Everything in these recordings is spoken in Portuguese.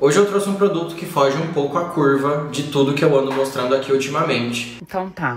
Hoje eu trouxe um produto que foge um pouco a curva de tudo que eu ando mostrando aqui ultimamente. Então tá.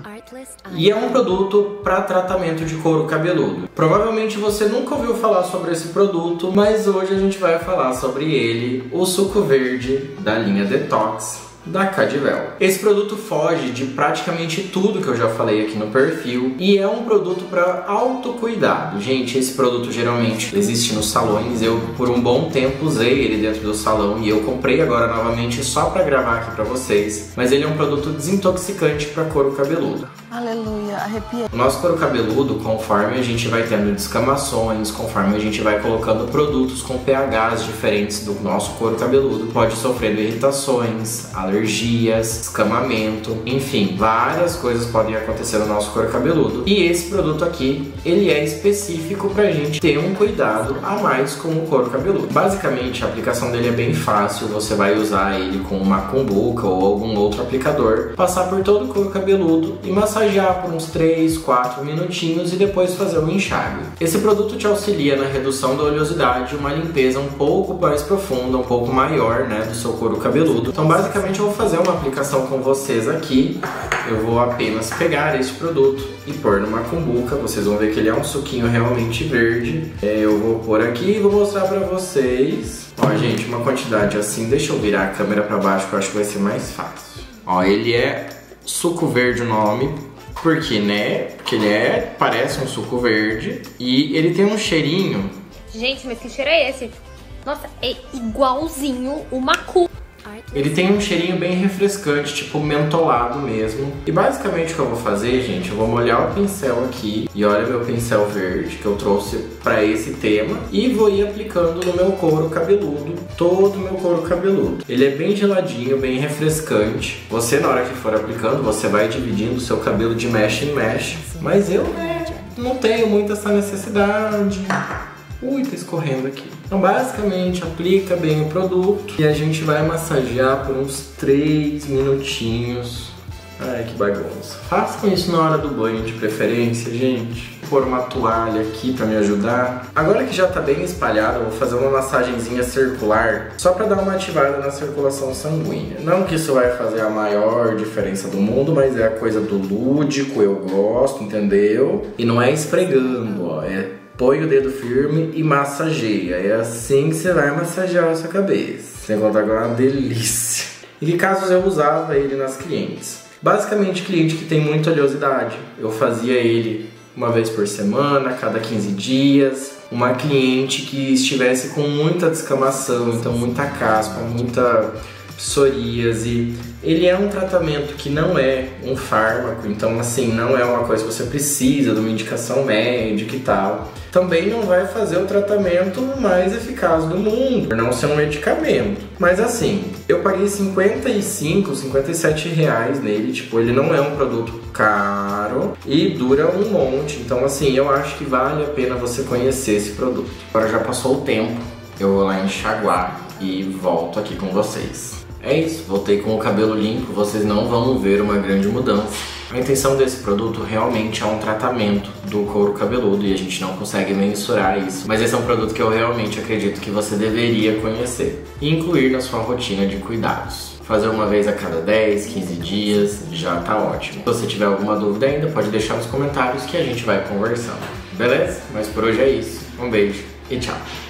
E é um produto para tratamento de couro cabeludo. Provavelmente você nunca ouviu falar sobre esse produto, mas hoje a gente vai falar sobre ele, o suco verde da linha Detox da Cadwell. Esse produto foge de praticamente tudo que eu já falei aqui no perfil e é um produto para autocuidado. Gente, esse produto geralmente existe nos salões. Eu por um bom tempo usei ele dentro do salão e eu comprei agora novamente só para gravar aqui para vocês. Mas ele é um produto desintoxicante para couro cabeludo. Aleluia, arrepia. O nosso couro cabeludo, conforme a gente vai tendo descamações, conforme a gente vai colocando produtos com pHs diferentes do nosso couro cabeludo, pode sofrendo irritações, alergias, escamamento, enfim, várias coisas podem acontecer no nosso couro cabeludo. E esse produto aqui, ele é específico pra gente ter um cuidado a mais com o couro cabeludo. Basicamente, a aplicação dele é bem fácil, você vai usar ele com uma cumbuca ou algum outro aplicador, passar por todo o couro cabeludo e massagear por uns 3, 4 minutinhos e depois fazer um enxágue. Esse produto te auxilia na redução da oleosidade, uma limpeza um pouco mais profunda, um pouco maior, né, do seu couro cabeludo. Então basicamente eu vou fazer uma aplicação com vocês aqui. Eu vou apenas pegar este produto e pôr numa cumbuca. Vocês vão ver que ele é um suquinho realmente verde. Eu vou pôr aqui e vou mostrar pra vocês. Ó, gente, uma quantidade assim. Deixa eu virar a câmera pra baixo que eu acho que vai ser mais fácil. Ó, ele é suco verde o nome. Porque, né? Porque ele parece um suco verde e ele tem um cheirinho. Gente, mas que cheiro é esse? Nossa, é igualzinho o Macu. Ele tem um cheirinho bem refrescante, tipo mentolado mesmo. E basicamente o que eu vou fazer, gente, eu vou molhar o pincel aqui. E olha meu pincel verde que eu trouxe pra esse tema. E vou ir aplicando no meu couro cabeludo, todo o meu couro cabeludo. Ele é bem geladinho, bem refrescante. Você, na hora que for aplicando, você vai dividindo o seu cabelo de mesh em mesh. Mas eu, né, não tenho muito essa necessidade. Ui, tá escorrendo aqui. Então basicamente aplica bem o produto e a gente vai massagear por uns 3 minutinhos. Ai, que bagunça. Façam isso na hora do banho de preferência, gente. Vou pôr uma toalha aqui pra me ajudar. Agora que já tá bem espalhado, eu vou fazer uma massagenzinha circular só pra dar uma ativada na circulação sanguínea. Não que isso vai fazer a maior diferença do mundo, mas é a coisa do lúdico, eu gosto, entendeu? E não é esfregando, ó, põe o dedo firme e massageia. É assim que você vai massagear a sua cabeça. Sem contar que é uma delícia. E que casos eu usava ele nas clientes? Basicamente, cliente que tem muita oleosidade. Eu fazia ele uma vez por semana, a cada 15 dias. Uma cliente que estivesse com muita descamação, então muita caspa, muita psoríase. Ele é um tratamento que não é um fármaco, então assim, não é uma coisa que você precisa de uma indicação médica e tal. Também não vai fazer o tratamento mais eficaz do mundo, por não ser um medicamento. Mas assim, eu paguei 55, 57 reais nele, tipo, ele não é um produto caro e dura um monte. Então assim, eu acho que vale a pena você conhecer esse produto. Agora já passou o tempo, eu vou lá enxaguar e volto aqui com vocês. É isso, voltei com o cabelo limpo, vocês não vão ver uma grande mudança. A intenção desse produto realmente é um tratamento do couro cabeludo e a gente não consegue mensurar isso. Mas esse é um produto que eu realmente acredito que você deveria conhecer e incluir na sua rotina de cuidados. Fazer uma vez a cada 10, 15 dias já tá ótimo. Se você tiver alguma dúvida ainda, pode deixar nos comentários que a gente vai conversando. Beleza? Mas por hoje é isso. Um beijo e tchau!